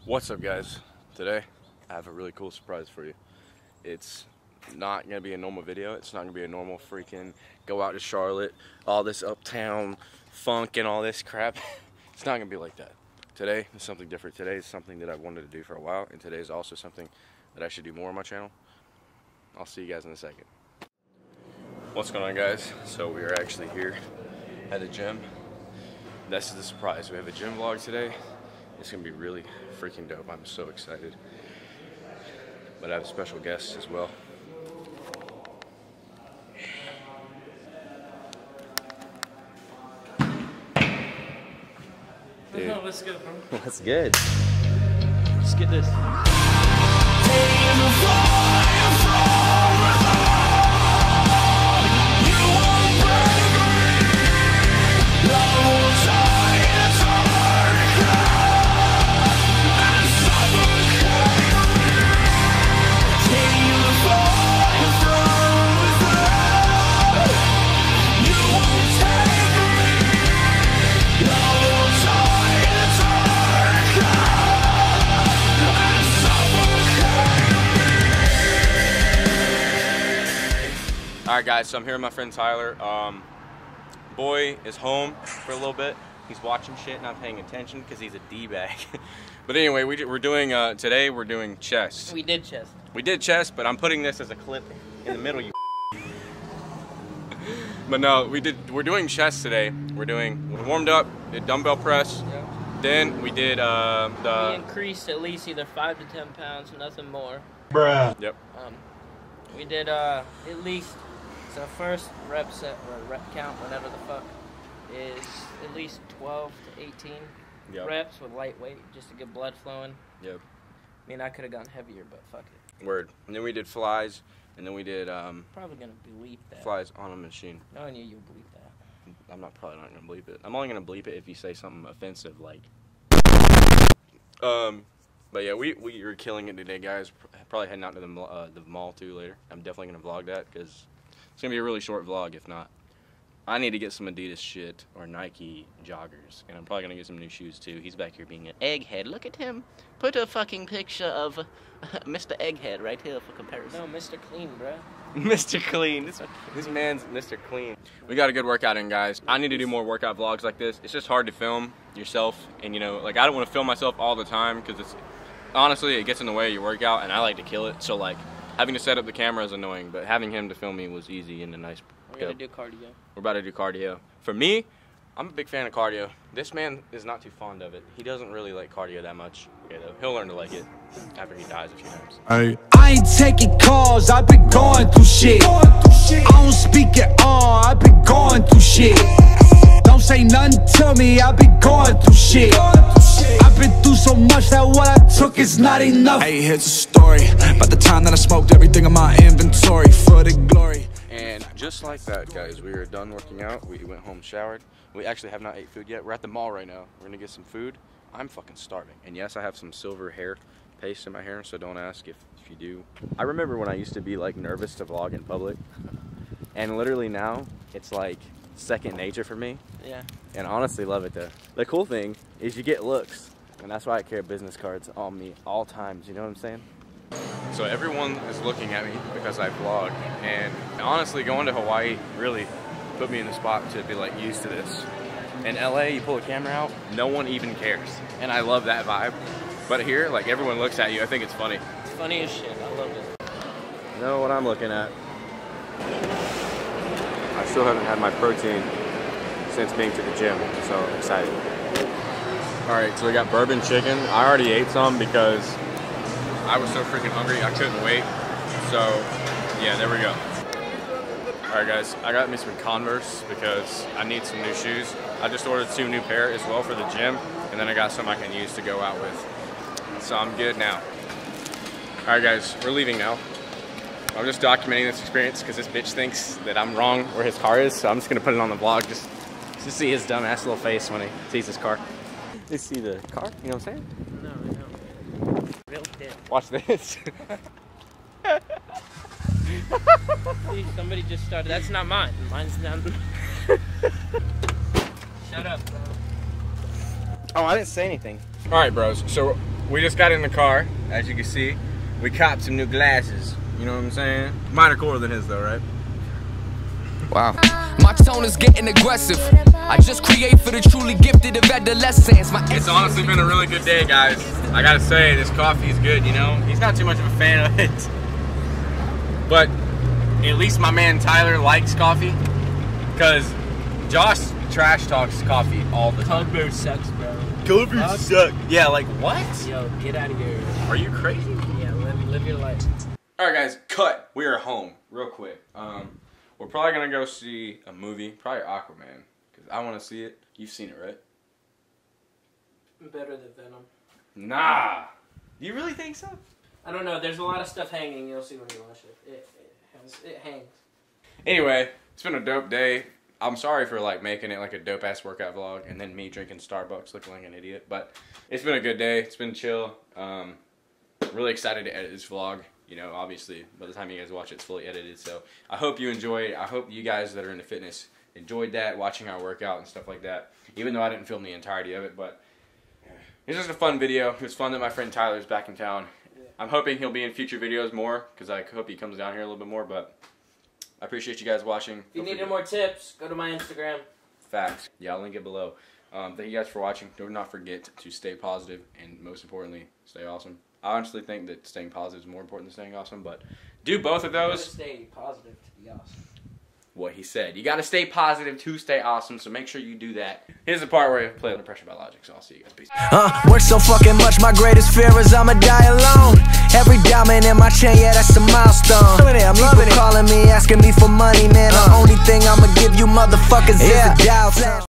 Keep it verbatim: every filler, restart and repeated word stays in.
What's up, guys? Today I have a really cool surprise for you. It's not gonna be a normal video. It's not gonna be a normal freaking go out to Charlotte, all this uptown funk and all this crap. It's not gonna be like that. Today is something different. Today is something that I've wanted to do for a while, and today is also something that I should do more on my channel. I'll see you guys in a second. What's going on, guys? So we are actually here at the gym. This is the surprise. We have a gym vlog today. It's gonna be really freaking dope. I'm so excited. But I have a special guest as well. Dude. No, let's go, bro. That's good. Let's get this. Alright guys, so I'm here with my friend Tyler. Um, boy is home for a little bit. He's watching shit, not paying attention because he's a D-bag. But anyway, we, we're doing, uh, today we're doing chest. We did chest. We did chest, but I'm putting this as a clip in the middle, you But no, we did, we're doing chest today. We're doing, we warmed up, did dumbbell press. Yep. Then we did uh, the... We increased at least either five to ten pounds, nothing more. Bruh. Yep. Um, we did uh, at least... So first rep set or rep count, whatever the fuck, is at least twelve to eighteen Yep. reps with light weight just to get blood flowing. Yep. I mean, I could have gone heavier, but fuck it. Word. And then we did flies, and then we did um, Probably gonna bleep that. flies on a machine. Knowing you, you'll bleep that. I'm not probably not gonna bleep it. I'm only gonna bleep it if you say something offensive, like. Um, but yeah, we we were killing it today, guys. Probably heading out to the uh, the mall too later. I'm definitely gonna vlog that because it's gonna be a really short vlog. If not, I need to get some Adidas shit or Nike joggers, and I'm probably gonna get some new shoes too. He's back here being an egghead. Look at him. Put a fucking picture of uh, Mister Egghead right here for comparison. No, Mister Clean, bruh. Mister Clean. This, this man's Mister Clean. We got a good workout in, guys. I need to do more workout vlogs like this. It's just hard to film yourself, and you know, like I don't want to film myself all the time because it's honestly it gets in the way of your workout, and I like to kill it. So like having to set up the camera is annoying, but having him to film me was easy and a nice. We're gonna do cardio. We're about to do cardio. For me, I'm a big fan of cardio. This man is not too fond of it. He doesn't really like cardio that much. Okay, though, he'll learn to like it after he dies a few times. I, I ain't taking calls, I've been going through shit. I don't speak at all, I've been going through shit. Don't say nothing to me, I've been going through shit. I've been through so much that what I took is not enough. Hey, here's a story about the time that I smoked everything in my inventory for the glory. And just like that, guys, we are done working out. We went home, showered. We actually have not ate food yet. We're at the mall right now. We're gonna get some food. I'm fucking starving. And yes, I have some silver hair paste in my hair, so don't ask if, if you do. I remember when I used to be like nervous to vlog in public. And literally now, it's like second nature for me. Yeah. And I honestly love it though. The cool thing is you get looks. And that's why I carry business cards on me all times, you know what I'm saying? So everyone is looking at me because I vlog, and honestly going to Hawaii really put me in the spot to be like used to this. In L A, you pull a camera out, no one even cares, and I love that vibe. But here, like everyone looks at you, I think it's funny. It's funny as shit, I love it. You know what I'm looking at? I still haven't had my protein since being to the gym, so I'm excited. Alright, so we got bourbon chicken. I already ate some because I was so freaking hungry, I couldn't wait. So, yeah, there we go. Alright guys, I got me some Converse because I need some new shoes. I just ordered two new pair as well for the gym, and then I got some I can use to go out with. So I'm good now. Alright guys, we're leaving now. I'm just documenting this experience because this bitch thinks that I'm wrong where his car is, so I'm just gonna put it on the vlog just to see his dumbass little face when he sees his car. You see the car, you know what I'm saying? No, I don't. Real dead. Watch this. See, somebody just started. That's not mine. Mine's down. Shut up, bro. Oh, I didn't say anything. All right, bros. So we just got in the car, as you can see. We copped some new glasses. You know what I'm saying? Mine are cooler than his though, right? Wow. My tone is getting aggressive. I just create for the truly gifted of adolescence. My It's honestly been a really good day, guys. I gotta say, this coffee is good, you know? He's not too much of a fan of it. But at least my man Tyler likes coffee. Because Josh trash talks coffee all the time. Cold brew sucks, bro. Cold brew sucks. Yeah, like what? Yo, get out of here. Are you crazy? Yeah, live, live your life. Alright guys, cut. We are home, real quick. Um, we're probably gonna go see a movie, probably Aquaman. Because I wanna see it. You've seen it, right? Better than Venom. Nah. Do you really think so? I don't know, there's a lot of stuff hanging, you'll see when you watch it. It, it, has, it hangs. Anyway, it's been a dope day. I'm sorry for like making it like a dope ass workout vlog and then me drinking Starbucks looking like an idiot, but it's been a good day. It's been chill. Um, really excited to edit this vlog. You know, obviously by the time you guys watch it, it's fully edited. So I hope you enjoyed it. I hope you guys that are into fitness enjoyed that, watching our workout and stuff like that. Even though I didn't film the entirety of it, but it's just a fun video. It was fun that my friend Tyler's back in town. I'm hoping he'll be in future videos more because I hope he comes down here a little bit more, but I appreciate you guys watching. If you need any more tips, go to my Instagram. Facts. Yeah, I'll link it below. Um, thank you guys for watching. Do not forget to stay positive and most importantly, stay awesome. I honestly think that staying positive is more important than staying awesome, but do both of You those. gotta stay positive to be awesome. What he said. You gotta stay positive to stay awesome, so make sure you do that. Here's the part where I play Under Pressure by Logic, so I'll see you guys. Peace. Uh, work so fucking much, my greatest fear is I'ma die alone. Every diamond in my chain, yeah, that's a milestone. I'm loving it. Calling me, asking me for money, man. The only thing I'ma give you motherfuckers is a doubt.